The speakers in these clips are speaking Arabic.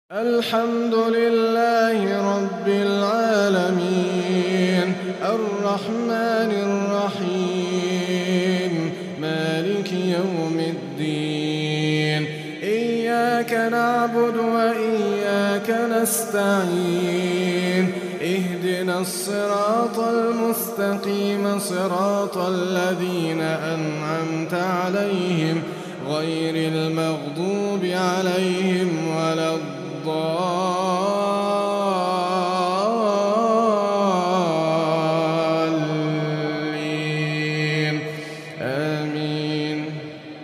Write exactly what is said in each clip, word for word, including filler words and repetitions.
الحمد لله رب العالمين الرحمن الرحيم مالك يوم الدين إياك نعبد وإياك نستعين اهدنا الصراط المستقيم صراط الذين أنعمت عليهم غير المغضوب عليهم ولا الضالين آمين.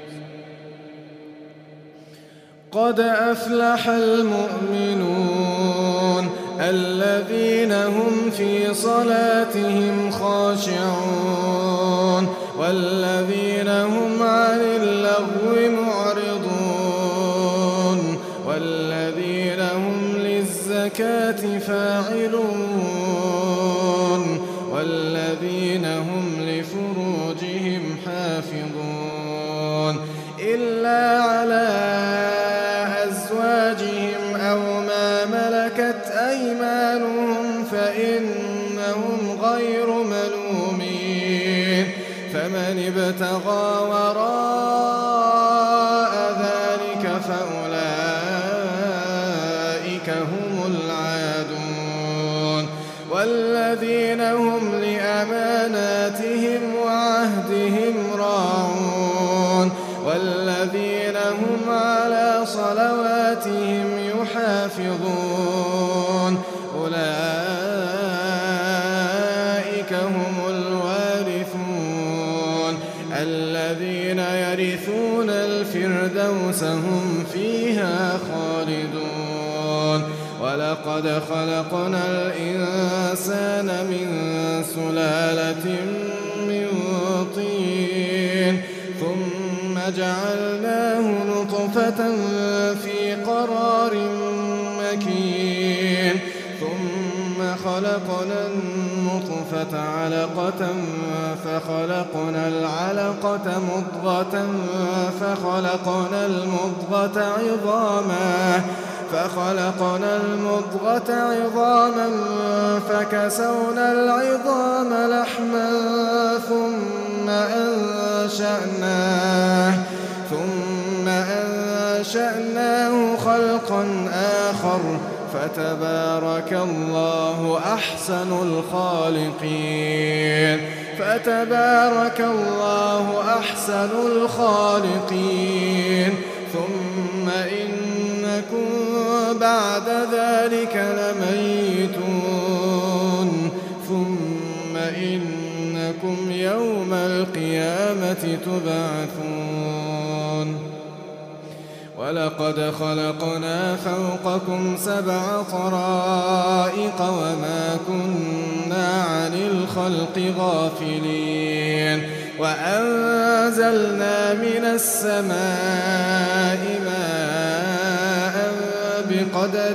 قد أفلح المؤمنون الذين هم في صلاتهم خاشعون والذين هم عن اللغو معرضون والذين هم للزكاة فاعلون والذين هم لفروجهم حافظون إلا على أزواجهم أو ما ملكت أيمانهم فإنهم غير ملومين فمن ابتغى وراء ذلك فأولئك هم العادون والذين هم لأماناتهم وعهدهم راعون والذين هم على صلواتهم يحافظون أولئك هم الوارثون الذين يرثون الفردوس هم فيها خالدون. ولقد خلقنا الإنسان من سلالة من طين ثم جعلناه نطفة في قرار مكين ثم خلقنا النطفة علقة فخلقنا العلقة مضغة فخلقنا المضغة عظاما فخلقنا المضغة عظاما فكسونا العظام لحما ثم أنشأناه ثم أنشأناه خلقا آخر فتبارك الله أحسن الخالقين فتبارك الله أحسن الخالقين. ثم إنكم بعد ذلك لميتون ثم إنكم يوم القيامة تبعثون. ولقد خلقنا فوقكم سبع طرائق وما كنا عن الخلق غافلين وأنزلنا من السماء ماء بقدر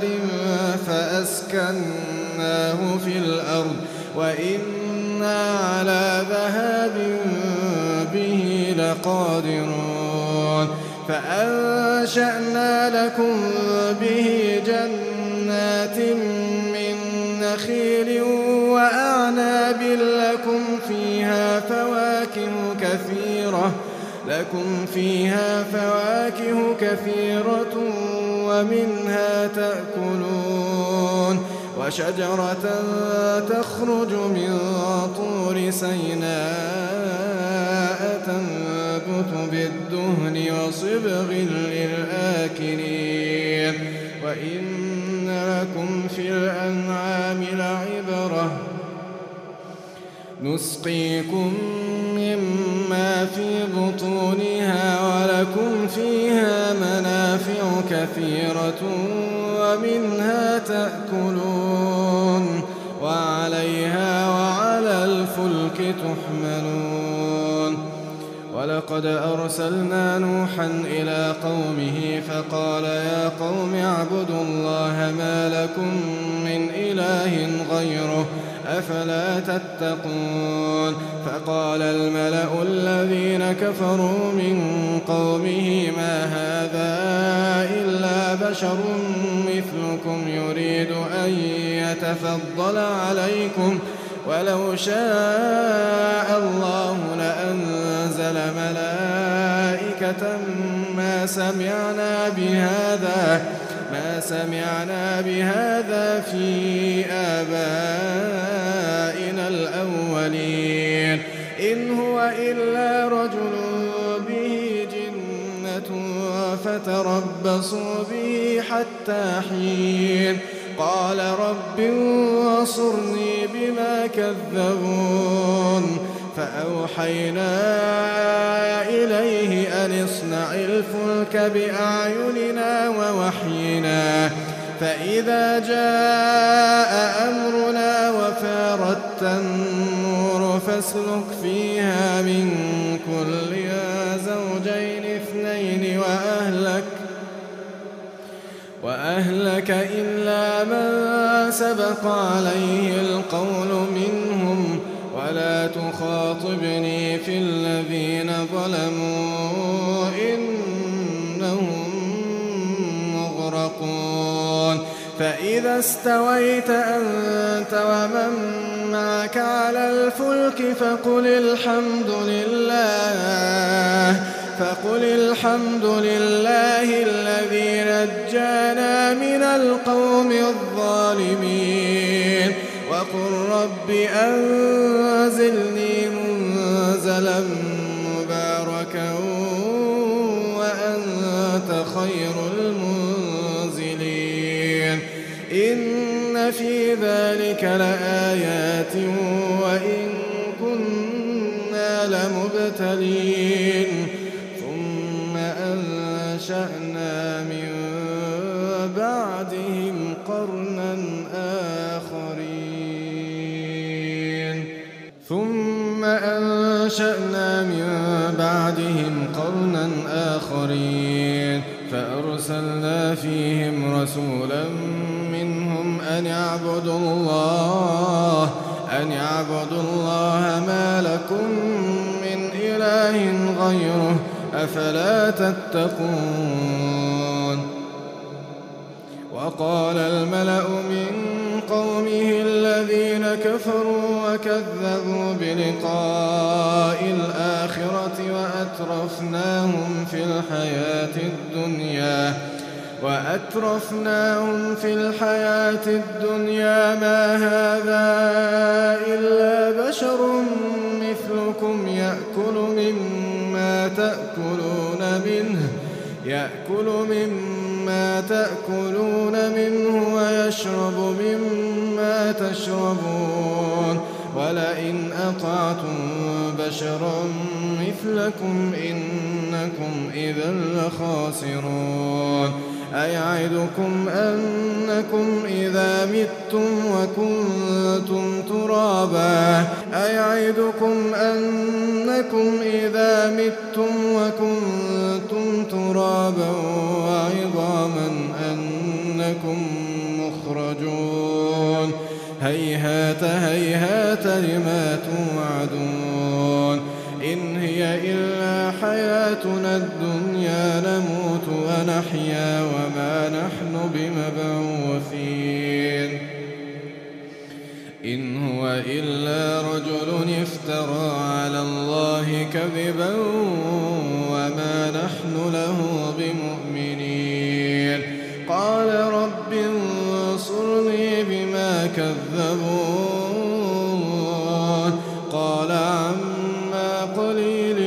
فأسكناه في الأرض وإنا على ذهاب به لقادرون فأنشأنا لكم به جنات من نخيل وأعناب لكم فيها فواكه كثيرة لكم فيها فواكه كثيرة ومنها تأكلون وشجرة تخرج من طور سيناء تنبت بالدهن وصبغ للآكلين وإن لكم في الأنعام لعبرة نسقيكم مما في بطونها ولكم فيها منافع كثيرة ومنها تأكلون وعليها وعلى الفلك تحملون. ولقد أرسلنا نوحا إلى قومه فقال يا قوم اعبدوا الله ما لكم من إله غيره أفلا تتقون فقال الملأ الذين كفروا من قومه ما هذا إلا بشر مثلكم يريد أن يتفضل عليكم ولو شاء الله لأنزل ملائكة ما سمعنا بهذا ما سمعنا بهذا في آبائنا الأولين إن هو إلا رجل به جنة فتربصوا به حتى حين قال رب انصرني بما كذبون فأوحينا إليه أن اصنع الفلك بأعيننا ووحينا فإذا جاء أمرنا وفارت النور فاسلك فيها من كل زوجين اثنين وأهلك وأهلك إلا من سبق عليه القول منهم ولا تخاطبني في الذين ظلموا إنهم مغرقون فإذا استويت أنت ومن معك على الفلك فقل الحمد لله فقل الحمد لله الذي نجانا من القوم الظالمين وقل رب أنزلني منزلا مباركا وأنت خير المنزلين إن في ذلك لآيات وإن كنا لمبتلين ثم أنشأنا من بعدهم قرنا آخرين ثم أنشأنا من بعدهم قرنا آخرين فأرسلنا فيهم رسولا منهم أن اعبدوا الله أن اعبدوا الله ما لكم من إله غيره أفلا تتقون وقال الملأ من قومه الذين كفروا وكذبوا بلقاء الآخرة وأترفناهم في الحياة الدنيا وأترفناهم في الحياة الدنيا ما هذا إلا بشر مثلكم يأكل مما تأكلون منه يأكل مما تأكلون منه ويشرب مما تشربون ولئن أطعتم بشرا مثلكم إنكم إذا لخاسرون أيعدكم أنكم إذا متم وكنتم ترابا أيعدكم أنكم إذا متم وكنتم ترابا وعظاما أنكم مخرجون هيهات هيهات لما توعدون إن هي إلا حياتنا الدنيا نموت ونحيا وما نحن بمبعوثين إن هو إلا رجل افترى على الله كذبا وما نحن له بمؤمنين قال رب انصرني بما كذبون قال عما قليل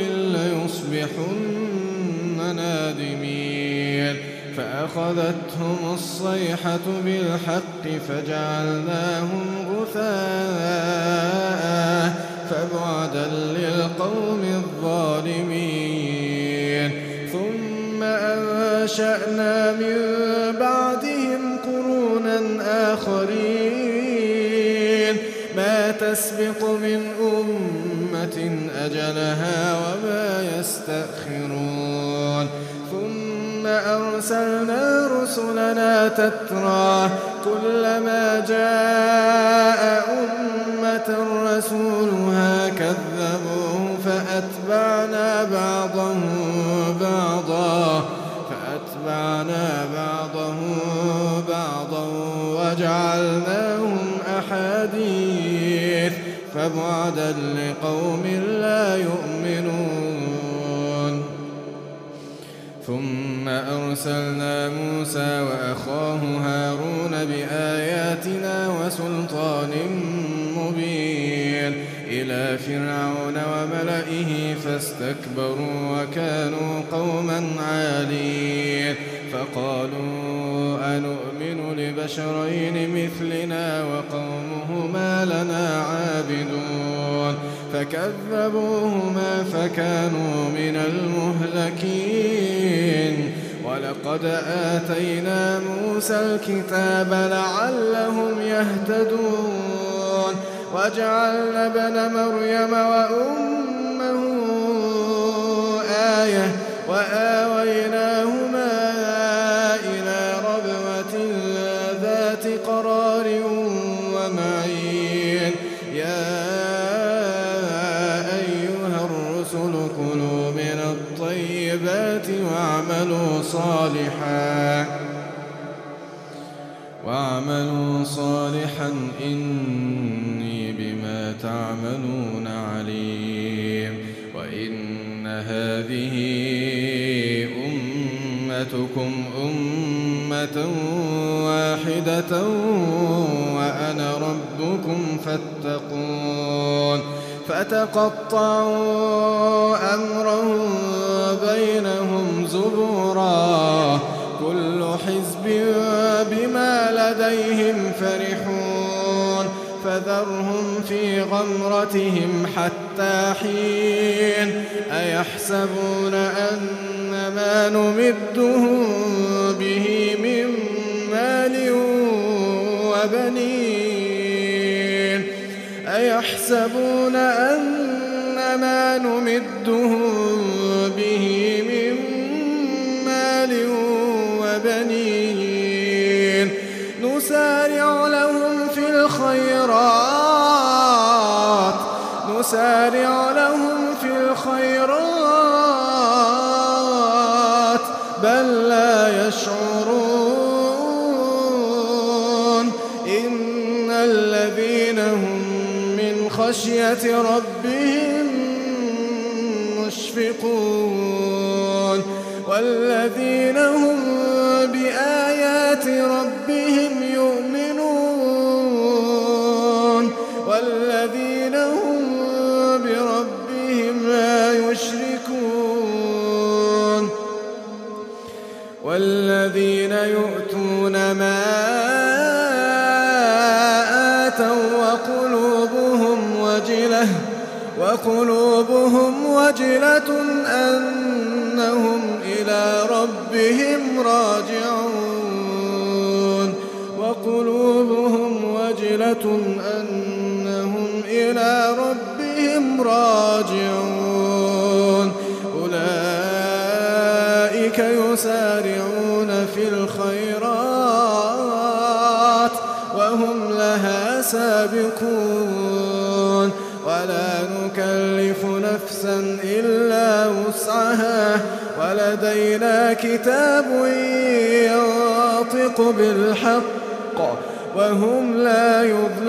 ليصبحن نادمين فأخذتهم الصيحة بالحق فجعلناهم غثاء فبعدا للقوم الظالمين ثم أنشأنا من بعدهم قرونا آخرين ما تسبق من أمة أجلها وما يستأخرون ثم أرسلنا رسلنا تترى كلما جاء أمة رسولها كذبوه فأتبعنا بعضهم بعضا فأتبعنا بعضهم بعضا وجعلناهم أحاديث فبعدا لقوم لا يؤمنون. ثم أرسلنا موسى وأخاه هارون بآياتنا وسلطان مبين إلى فرعون وملئه فاستكبروا وكانوا قوما عالين فقالوا أنؤمن لبشرين مثلنا وقومهما لنا عابدون فكذبوهما فكانوا من المهلكين. ولقد آتينا موسى الكتاب لعلهم يهتدون وجعلنا ابن مريم وأمه آية وآويناهما إلى ربوة ذات قرار ومعين. يا أيها الرسل كلوا من الطيبات واعملوا صالحا واعملوا صالحا إني بما تعملون عليم. وإن هذه أمتكم أمة واحدة وأنا ربكم فاتقون. فتقطعوا أمرهم بينهم زبرا كل حزب بما لديهم فرحون فذرهم في غمرتهم حتى حين. أيحسبون أن ما نمدهم به من مال وبنين أيحسبون أن ما نمدهم به من مال وبنين نسارع لهم في الخيرات نسارع لهم في الخيرات بل لا يشعرون. إن الذين هم من خشية ربهم مشفقون والذين هم بآيات ربهم يؤمنون والذين هم بربهم لا يشركون والذين يؤتون ما آتوا وقلوبهم وجلة وقلوبهم وجلة أنهم إلى ربهم راجعون وقلوبهم وجلة أنهم إلى ربهم راجعون. أولئك يسارعون في الخيرات وهم لها سابقون ولا نكلف نفسا إلا وسعها ولدينا كتاب ينطق بالحق وهم لا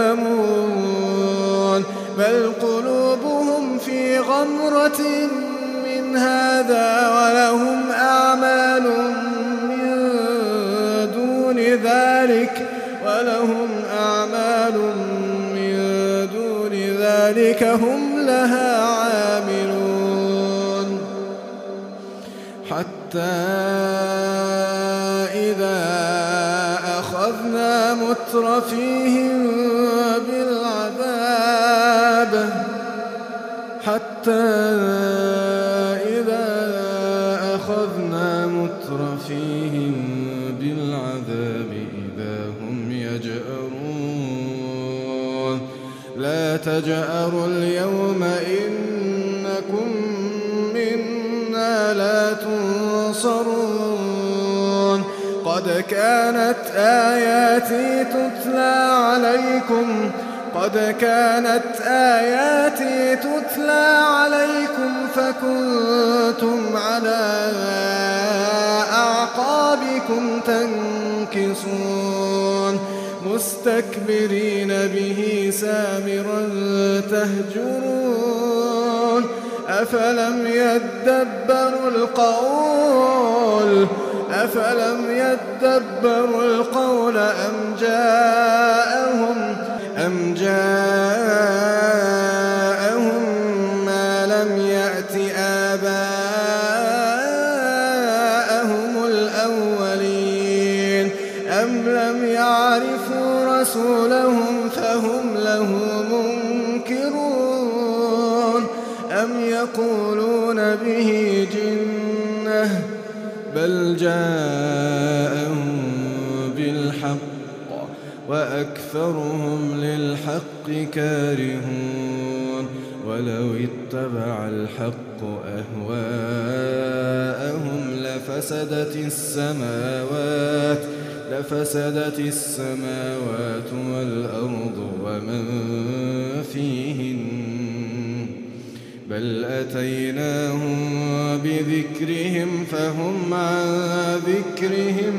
يظلمون بل قلوبهم في غمرة من هذا ولهم أعمال من دون ذلك ولهم أعمال من دون ذلك هم لها عاملون. حتى إذا أخذنا مترفيهم بالعذاب حتى إذا أخذنا مترفيهم بالعذاب إذا هم يجأرون. لا تجأروا اليوم إنكم منا لا تنصرون. قد كانت آياتي تتلى عليكم قد كانت آياتي تتلى عليكم فكنتم على أعقابكم تنكصون مستكبرين به سامرا تهجرون أفلم يدبروا القول أفلم يدبروا القول أم جاءهم أم جاءهم ما لم يأت آباءهم الأولين أم لم يعرفوا رسولهم فهم له منكرون أم يقولون به جنة بل جاءهم بالحق وأكثرهم للحق كارهون ولو اتبع الحق أهواءهم لفسدت السماوات لفسدت السماوات والأرض ومن فيهن بل أتيناهم بذكرهم فهم عن ذكرهم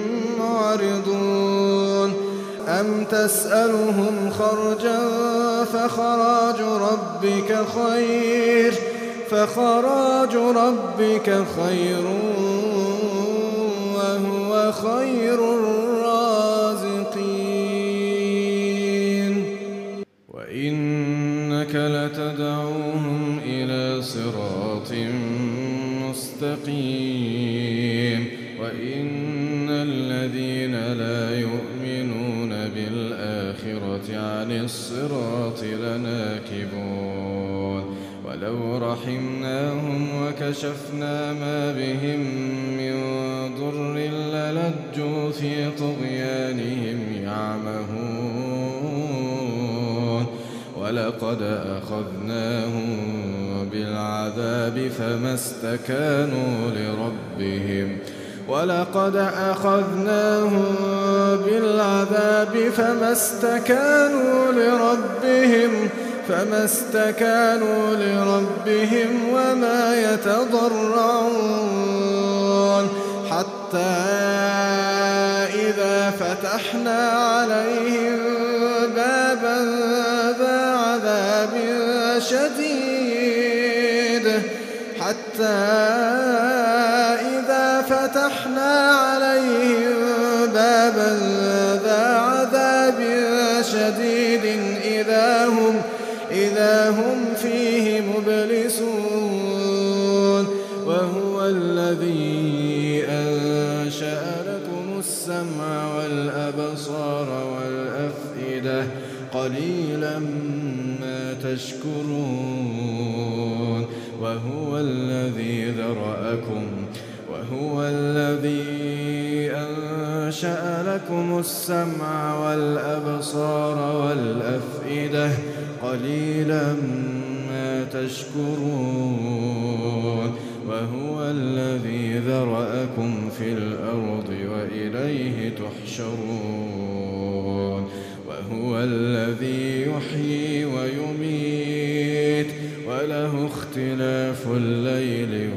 معرضون أم تسألهم خرجا فخراج ربك خير فخراج ربك خير وهو خير الرازقين وإنك لتدعوهم إلى صراط مستقيم وإن الذين لا يؤمنون بالآخرة عن الصراط لناكبون ولو رحمناهم وكشفنا ما بهم من ضر للجوا في طغيانهم يعمهون ولقد أخذناهم بالعذاب فما استكانوا لربهم ولقد أخذناهم بالعذاب فما استكانوا لربهم فما استكانوا لربهم وما يتضرعون حتى إذا فتحنا عليهم بابا ذا عذاب شديد حتى إذا فتحنا عليهم بابا ذا عذاب شديد إذا هم إذا هم فيه مبلسون وهو الذي أنشأ لكم السمع والأبصار والأفئدة قليلا ما تشكرون وهو الذي ذرأكم وهو الذي أنشأ لكم السمع والأبصار والأفئدة قليلا ما تشكرون وهو الذي ذرأكم في الأرض وإليه تحشرون وهو الذي يحيي ويميت وله اختلاف الليل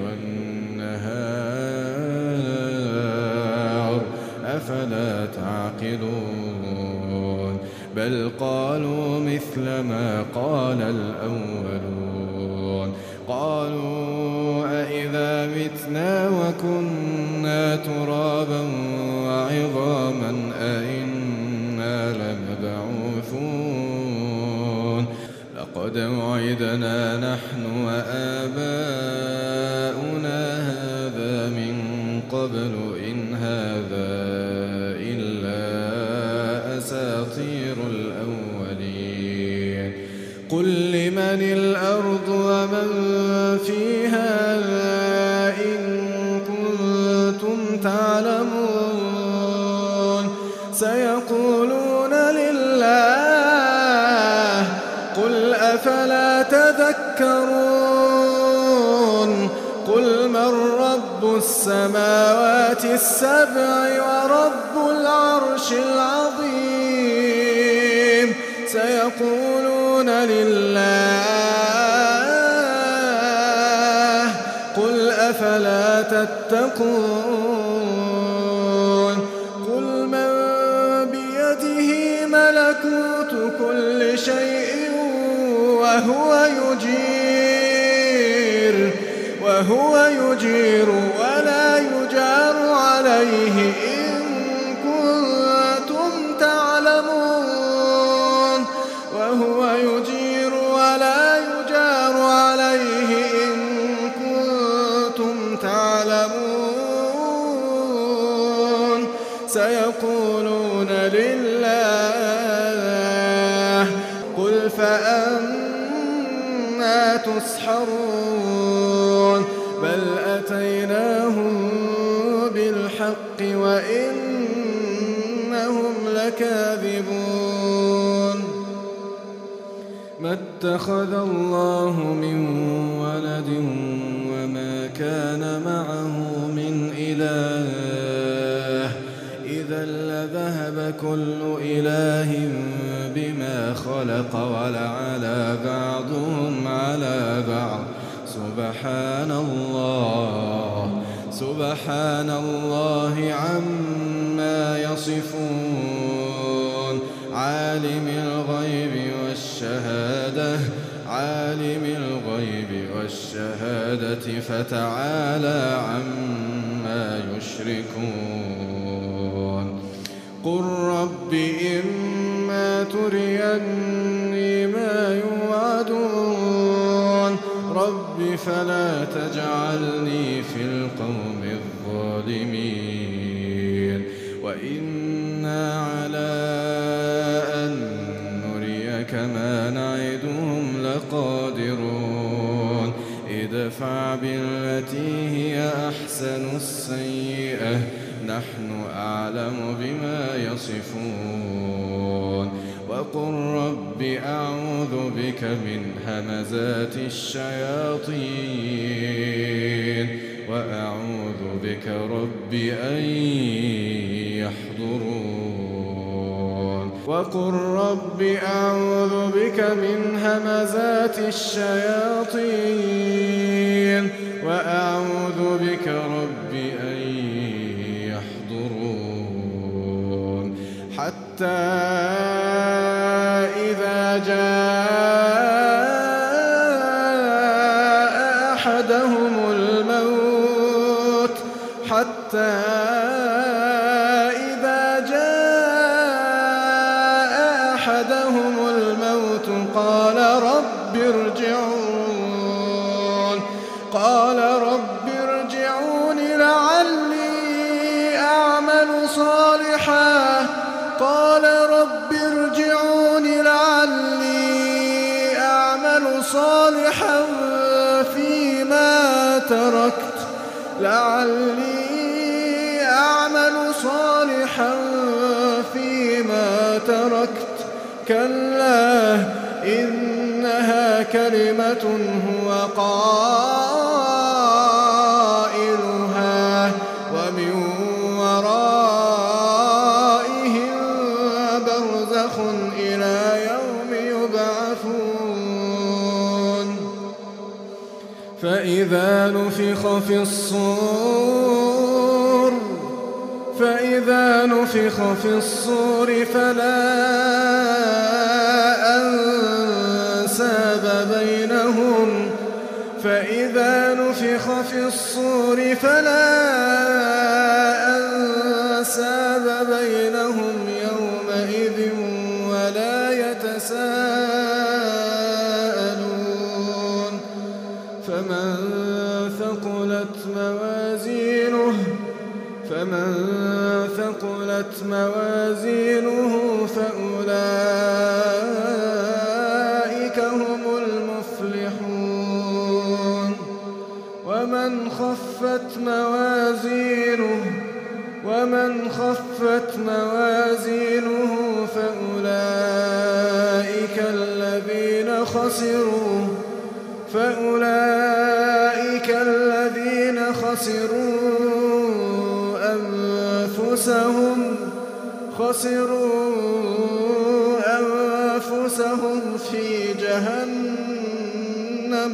والنهار أفلا تعقلون بل قالوا مثل ما قال الأولون قالوا أإذا متنا وكنا ترابا وعظاما أإنا لمبعوثون لقد وعدنا نحن وآباؤنا هذا من قبل إن هذا إلا أساطير الأولين قل لمن الأرض ومن فيها إن كنتم تعلمون سيقولون لله قل أفلا تذكرون قل من رب السماوات السبع ورب العرش العظيم سيقولون سيقولون لله قل أفلا تتقون قل من بيده ملكوت كل شيء وهو يجير وهو يجير ولا يجار عليه إن كنتم تعلمون وهو يجير ولا يجار عليه إن كنتم تعلمون سيقولون لله قل فأنا تسحرون بل أتيناهم بالحق وإنهم لكاذبون ما اتخذ الله من ولد وما كان معه من إله إذا لذهب كل إله بما خلق ولعلى بعضهم على بعض سبحان الله سبحان الله عما يصفون عالم الغيب والشهادة عالم الغيب والشهادة فتعالى عما يشركون قل رب إما تريني ما يوعدون رب فلا تجعلني في القوم الظالمين وإنا على أن نريك ما نعدهم لقادرون ادفع بالتي هي أحسن السيئة نحن أعلم بما يصفون وقل رب أعوذ بك من همزات الشياطين وأعوذ بك رب أن يحضرون وقل رب أعوذ بك من همزات الشياطين وأعوذ بك رب أن يحضرون حتى إذا جاء أحدهم الموت حتى إذا جاء أحدهم الموت قال رب ارجعون قال رب ارجعون لعلي أعمل صالحا قال رب ارجعون لعلي أعمل صالحا فيما تركت لعلي أعمل صالحا فيما تركت كلا إنها كلمة هو قائلها ومن ورائهم برزخ إلى يوم يبعثون فإذا نفخ في الصور فإذا نفخ في الصور فلا أنساب بينهم فإذا نفخ في الصور فلا أنساب بينهم يومئذ ولا يتساءلون فمن ثقلت موازينه فمن ثقلت موازينه فأولئك هم المفلحون ومن خفت موازينه ومن خفت موازينه فأولئك الذين خسروا فأولئك الذين خسروا أنفسهم خسروا أنفسهم أنفسهم في جهنم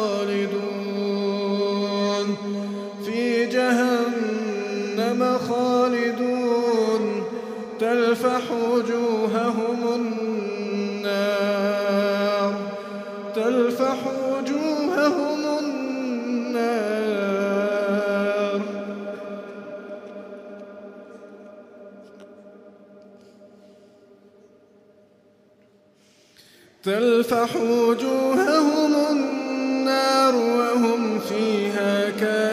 خالدون في جهنم خالدون تلفح وجوههم النار تلفح وجوههم النار تلفح وجوههم النار وهم فيها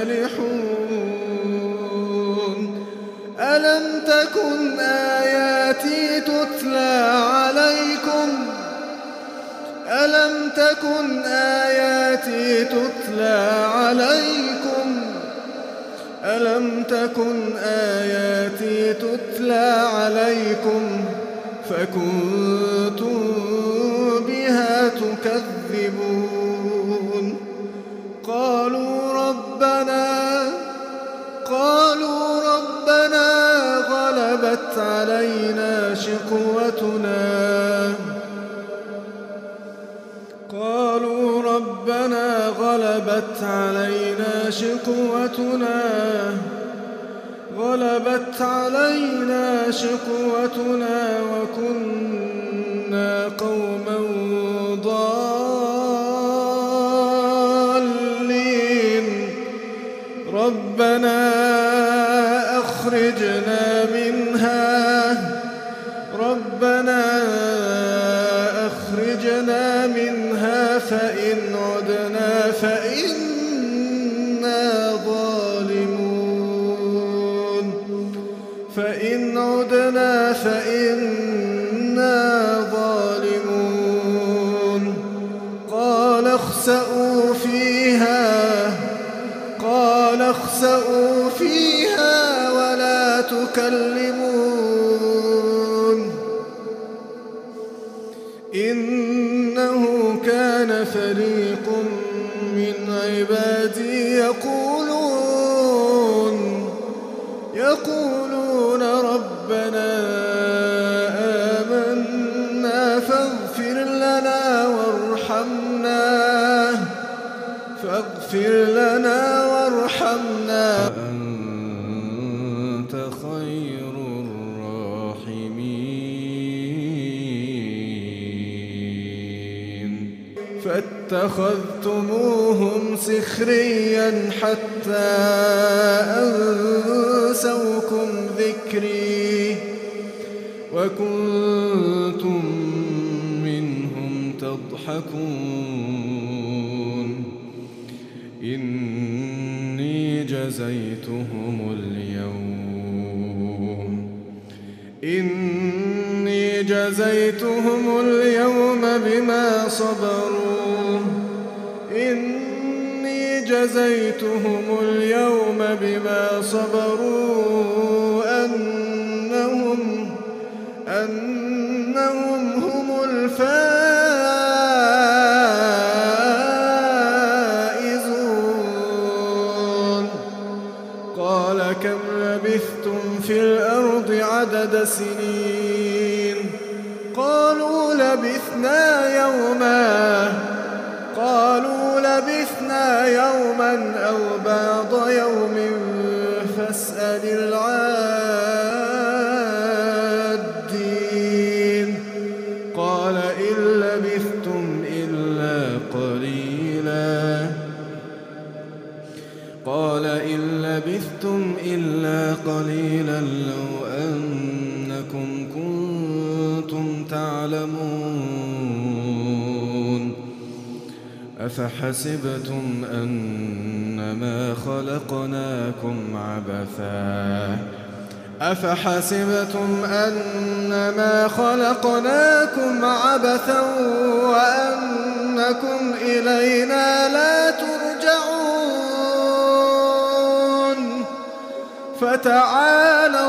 كالحون ألم تكن آياتي تتلى عليكم ألم تكن آياتي تتلى عليكم ألم تكن آياتي تتلى عليكم فكنتم بها تكذبون قالوا ربنا قالوا ربنا غلبت علينا شقوتنا قالوا ربنا غلبت علينا شقوتنا غلبت علينا شقوتنا وكنا قوما ضالين ربنا أخرجنا منها ربنا أخرجنا منها فإن عدنا فإنا ظالمون فإن عدنا فإنا ظالمون قال اخسئوا فيها قال اخسئوا فيها ولا تكلمون إنه كان فريق من عبادي يقولون يقولون ربنا آمنا فاغفر لنا وارحمنا فاغفر لنا وارحمنا أنت خير الراحمين فاتخذتموهم سخريا حتى أنسوكم ذكري وكنتم منهم تضحكون إني جزيتهم اليوم إني جزيتهم اليوم بما صبروا إني جزيتهم اليوم بما صبروا أنهم أنهم هم الفائزون قال كم لبثتم في الأرض عدد سنين قالوا لبثنا يوما قالوا لبثنا يوما أو بعض يوم فاسأل العادين قال إن لبثتم إلا قليلا قال إن لبثتم إلا قليلا لو أنكم كنتم تعلمون أفحسبتم أنما خلقناكم عبثا أفحسبتم أنما خلقناكم عبثا وأنكم إلينا لا ترجعون فتعالى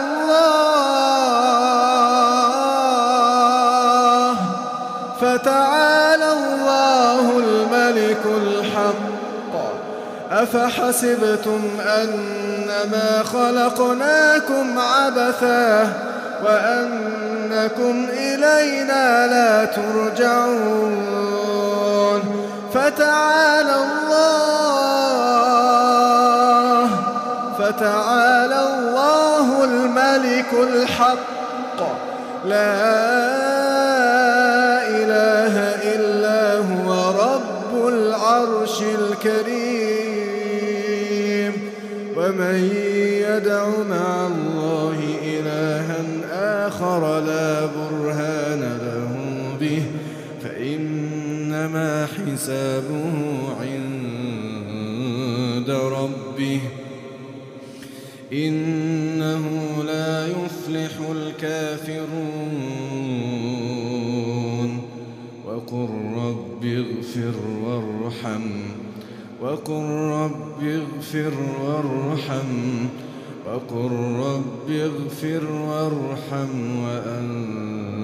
الله فتعالى الله الملك الحق أفحسبتم أنما خلقناكم عبثا وأنكم إلينا لا ترجعون فتعالى الله فتعالى الله الملك الحق لا إله إلا هو رب العرش الكريم ومن يدع مع الله إلها آخر لا برهان له به فإنما حسابه عند ربه إنه لا يفلح الكافرون وقل رب اغفر وارحم وقل رب اغفر وارحم وقل رب اغفر وارحم وأنت